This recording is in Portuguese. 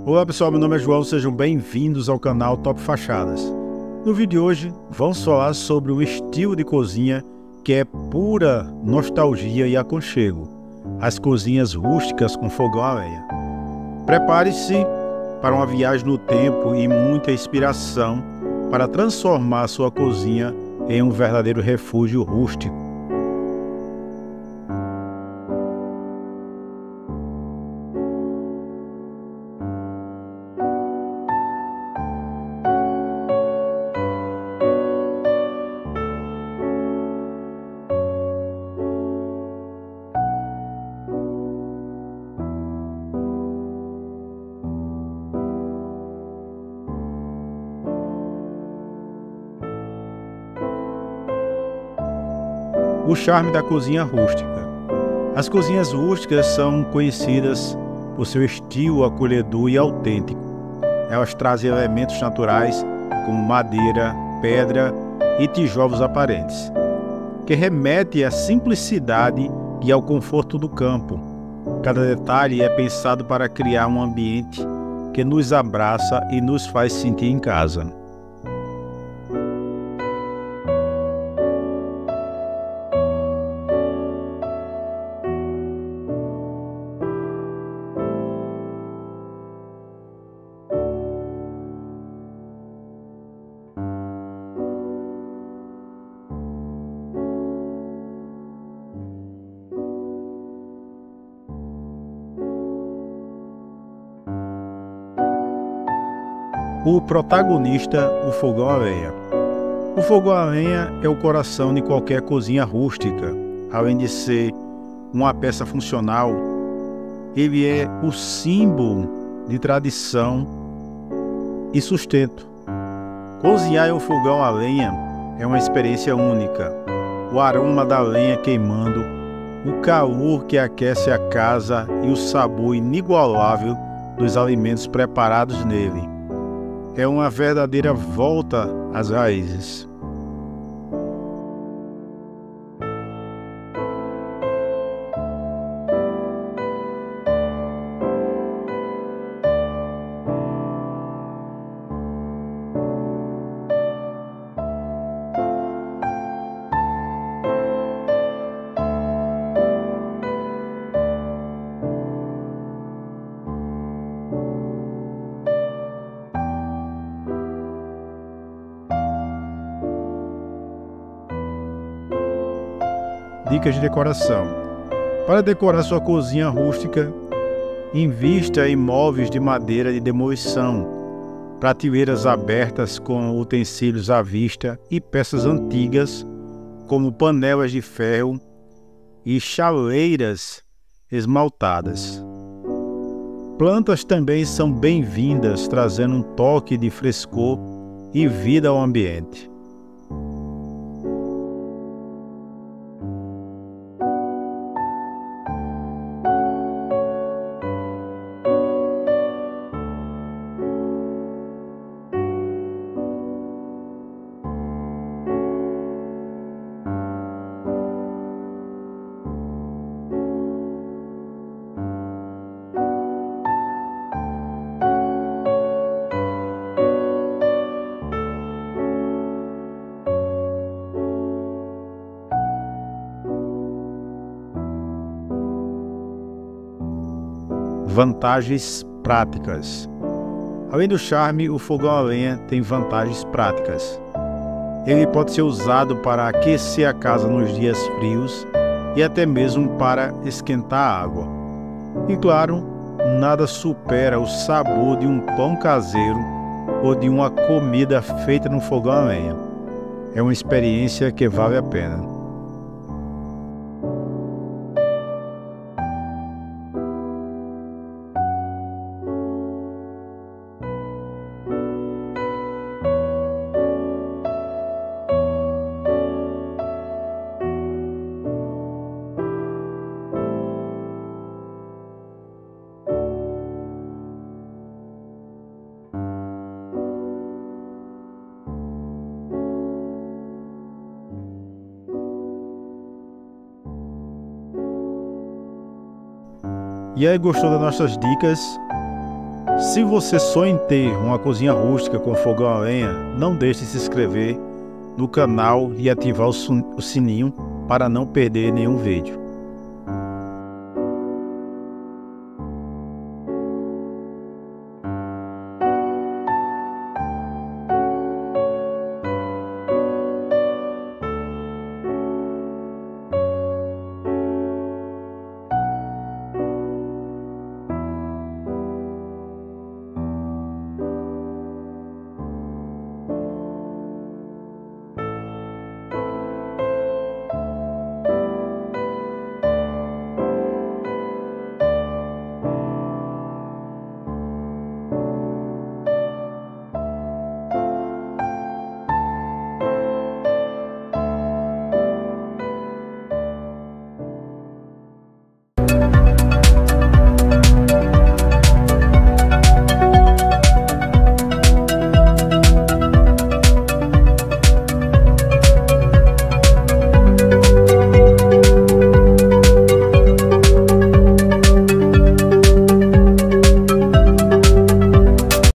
Olá pessoal, meu nome é João, sejam bem-vindos ao canal Top Fachadas. No vídeo de hoje vamos falar sobre um estilo de cozinha que é pura nostalgia e aconchego, as cozinhas rústicas com fogão a lenha. Prepare-se para uma viagem no tempo e muita inspiração para transformar sua cozinha em um verdadeiro refúgio rústico. O charme da cozinha rústica. As cozinhas rústicas são conhecidas por seu estilo acolhedor e autêntico. Elas trazem elementos naturais como madeira, pedra e tijolos aparentes, que remete à simplicidade e ao conforto do campo. Cada detalhe é pensado para criar um ambiente que nos abraça e nos faz sentir em casa. O protagonista, o fogão a lenha. O fogão a lenha é o coração de qualquer cozinha rústica. Além de ser uma peça funcional, ele é o símbolo de tradição e sustento. Cozinhar em um fogão a lenha é uma experiência única. O aroma da lenha queimando, o calor que aquece a casa e o sabor inigualável dos alimentos preparados nele. É uma verdadeira volta às raízes. Dicas de decoração. Para decorar sua cozinha rústica, invista em móveis de madeira de demolição, prateleiras abertas com utensílios à vista e peças antigas, como panelas de ferro e chaleiras esmaltadas. Plantas também são bem-vindas, trazendo um toque de frescor e vida ao ambiente. Vantagens práticas. Além do charme, o fogão a lenha tem vantagens práticas. Ele pode ser usado para aquecer a casa nos dias frios e até mesmo para esquentar a água. E claro, nada supera o sabor de um pão caseiro ou de uma comida feita no fogão a lenha. É uma experiência que vale a pena. E aí, gostou das nossas dicas? Se você sonha em ter uma cozinha rústica com fogão a lenha, não deixe de se inscrever no canal e ativar o sininho para não perder nenhum vídeo.